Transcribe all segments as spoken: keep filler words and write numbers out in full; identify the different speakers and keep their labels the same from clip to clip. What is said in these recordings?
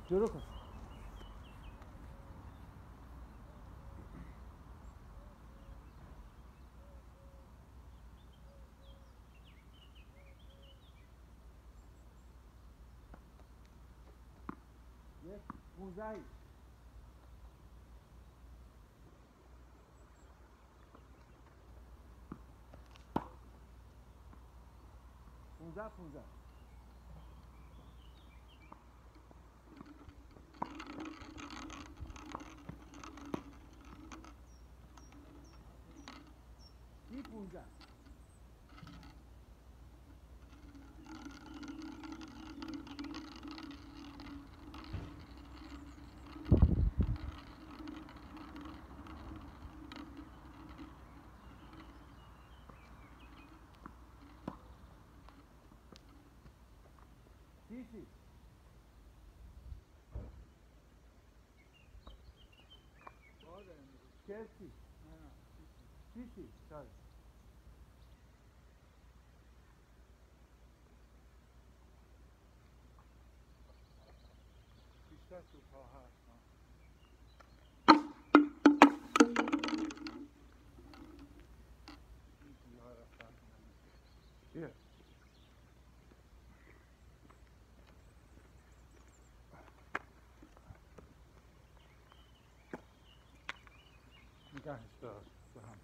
Speaker 1: جلو کن. یک پونزده پونزده پونزده سی پونزده سی سی چهل سی سی سی ساری
Speaker 2: بیشتر سوپ ها هست. این گیاه ها رفتن
Speaker 1: بیا
Speaker 2: نگهش دار به هم.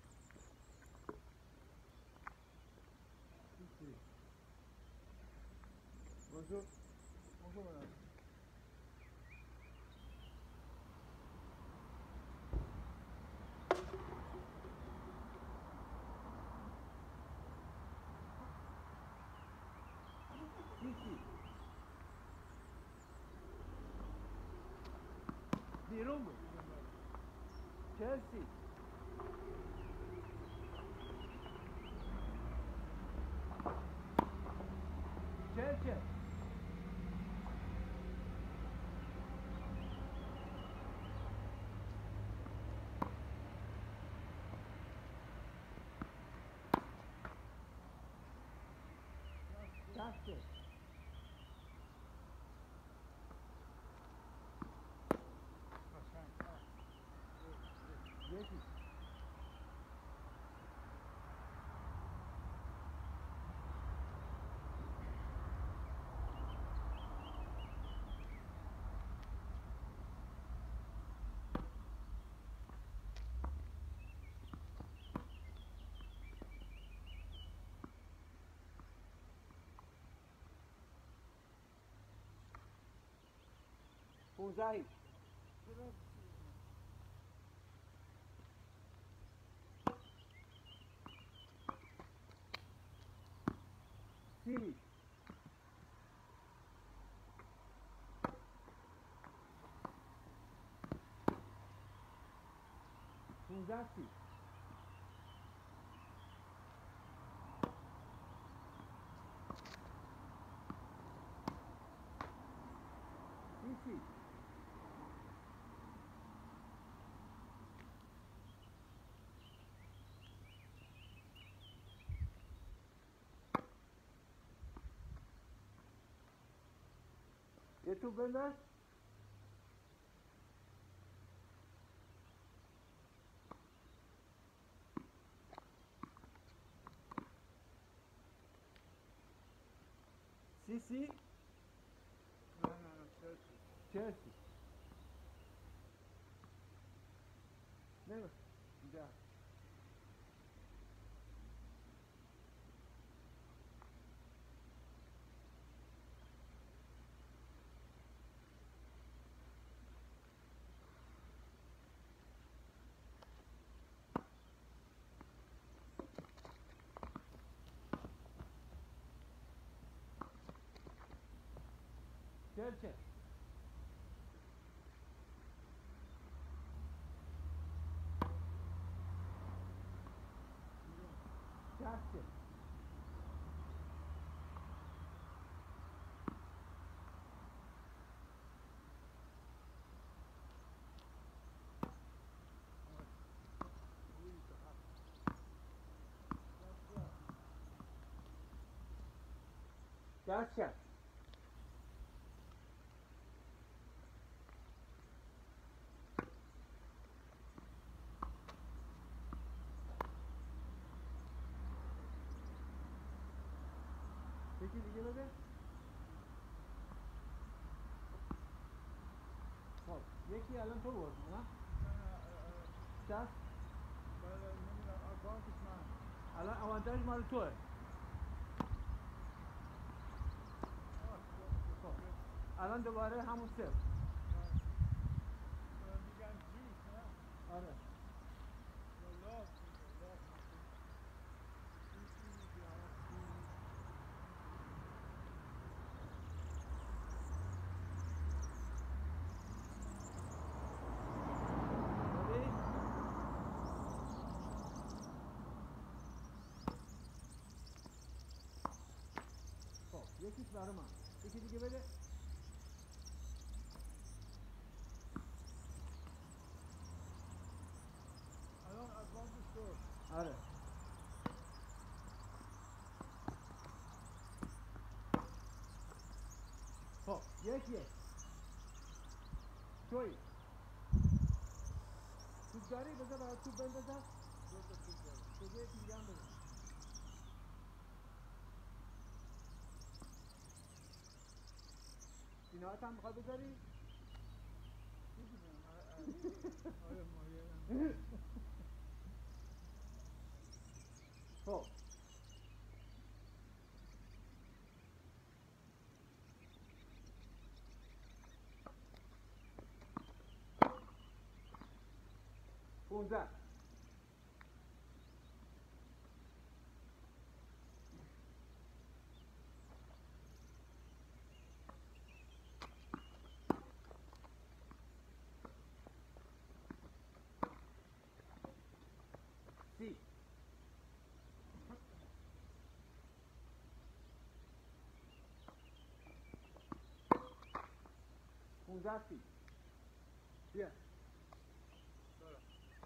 Speaker 1: بزرگ
Speaker 2: بزرگ
Speaker 1: سی سی بیرون بود چهل سی چهل چهل دسته یکی پونزده سی پونزده سی سی سی یه تو بنداز سی سی
Speaker 2: نه نه نه چهل سی.
Speaker 1: چهل سی نمی اینجا چهل چهل شصت چهل شصت شصت یکی بده. خب یکی الان تو برد نه؟ شست.
Speaker 2: بله نمیدونم آدوانسش من.
Speaker 1: الان اوانتاژ مال توه. خب الان دوباره همون صفر.
Speaker 2: میگن جوس نه؟
Speaker 1: آره.
Speaker 2: لاس لاس
Speaker 1: Ready? خب یکیش برای من. یکی دیگه بده.
Speaker 2: الان آدوانسش تو.
Speaker 1: آره. خب یک یک. توی. توپ داری؟ بذار برای توپ بندازم.
Speaker 2: دو تا توپ داره.
Speaker 1: بذار یکی دیگه هم بده. اینهات هم میخوای بذاری؟
Speaker 2: میدونم آره مایه
Speaker 1: خب پونزده. سی. پونزده سی. بیا.
Speaker 2: دارم.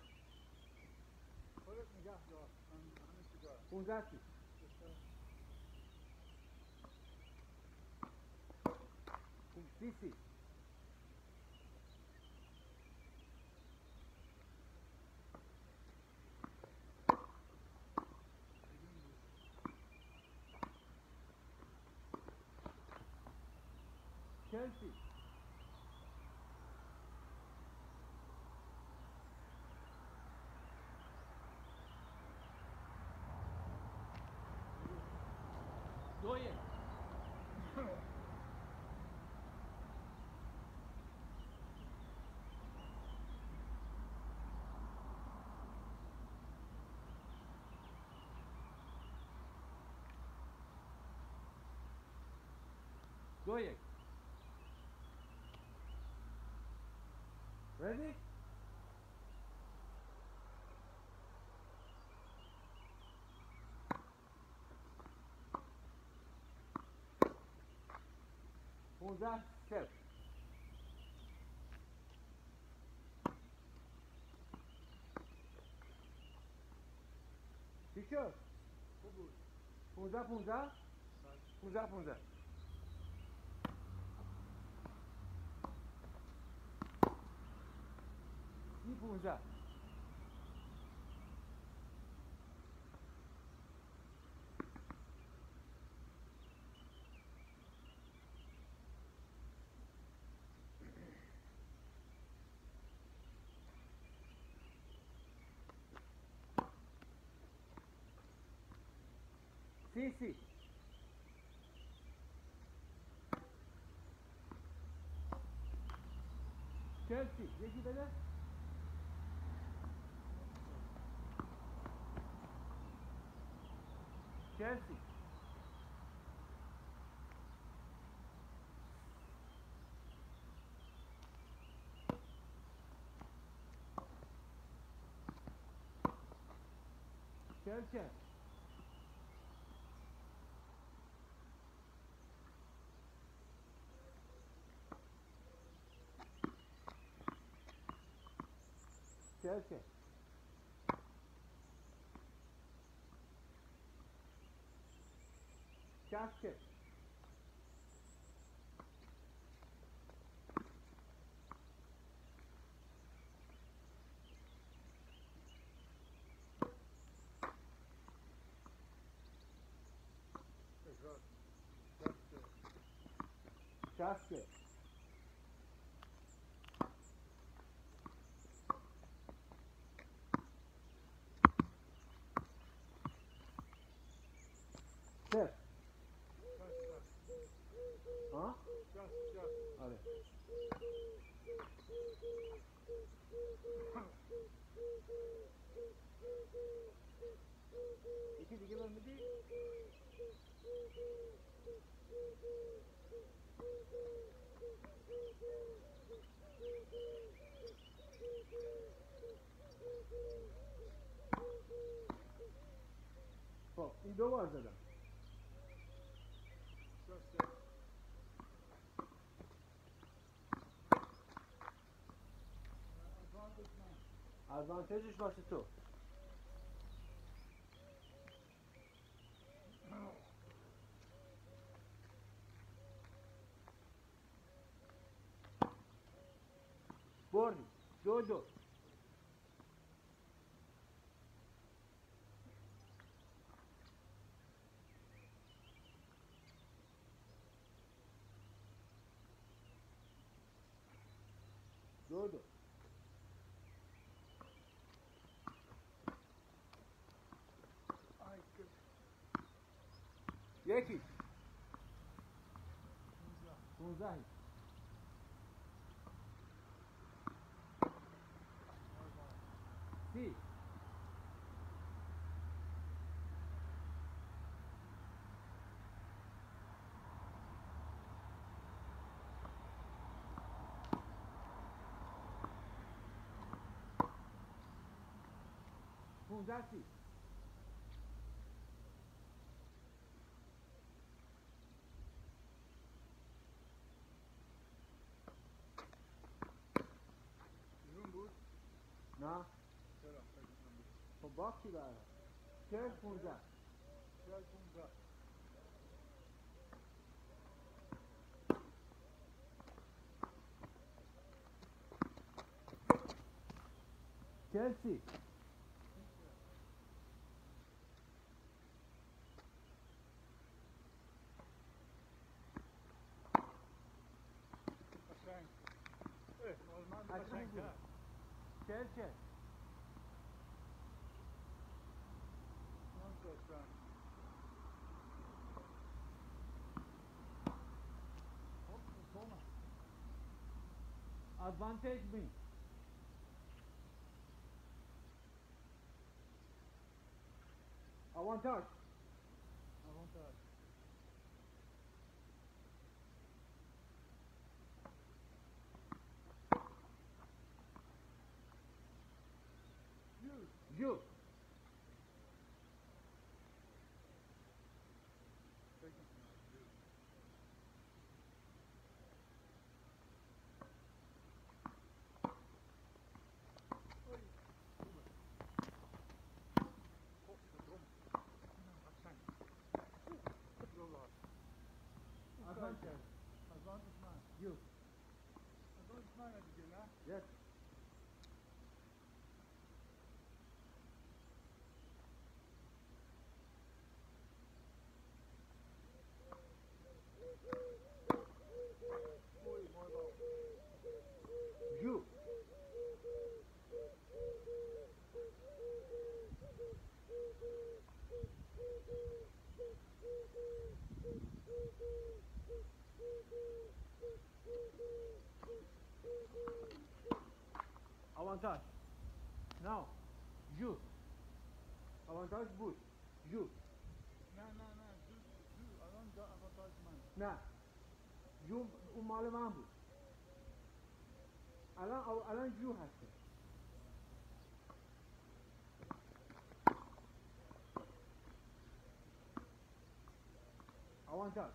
Speaker 2: خودت نگه دار. من همه چی دارم.
Speaker 1: پونزده سی. سی سی. چهل سی. دو یک. دو یک. Ready? پونزده صفر. چی شد؟
Speaker 2: خوب بود.
Speaker 1: پونزده پونزده؟ پونزده پونزده. سی پونزده. سی سی. چهل سی. یکی بده. چهل سی. چهل چهل. چهل چهل. شصت چهل.
Speaker 2: تکرار. دست
Speaker 1: شصت که صفر ها؟ آره یکی دیگه بهم میدی؟ خب این دو بار زدم ادوانتیجش باشه تو بردی دو دو دو دو یکی پونزده سی پونزده سی
Speaker 2: بیرون بود؟
Speaker 1: نه
Speaker 2: چرا؟ فکر کنم بود.
Speaker 1: خب باختی برای چهل پونزده
Speaker 2: چهل پونزده.
Speaker 1: چهل سی
Speaker 2: قشنگ. اه، نورمال
Speaker 1: قشنگ
Speaker 2: قشنگ
Speaker 1: بود.
Speaker 2: کرد.
Speaker 1: چهل چهل
Speaker 2: من داشتم. خب، تومه.
Speaker 1: ادوانتیج بین آوانتاژ
Speaker 2: Avantage. Huge.
Speaker 1: جو
Speaker 2: Second now, huge. Oj, Robert. Hopp, så dum. Qashang. Robert.
Speaker 1: ادوانتیج
Speaker 2: Advantage man.
Speaker 1: جو
Speaker 2: Advantage man دیگه نه؟
Speaker 1: یس
Speaker 2: Oj, mål bra.
Speaker 1: جو آوانتاژ نو جو آوانتاژ بود جو
Speaker 2: نه نه نه جو جو الان دا avantage man.
Speaker 1: نه جو اون مال من بود الان الان جو هسته آوانتاژ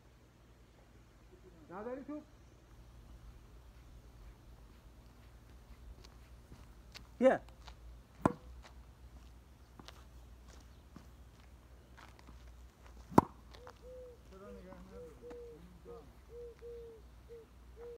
Speaker 1: نداری تو یه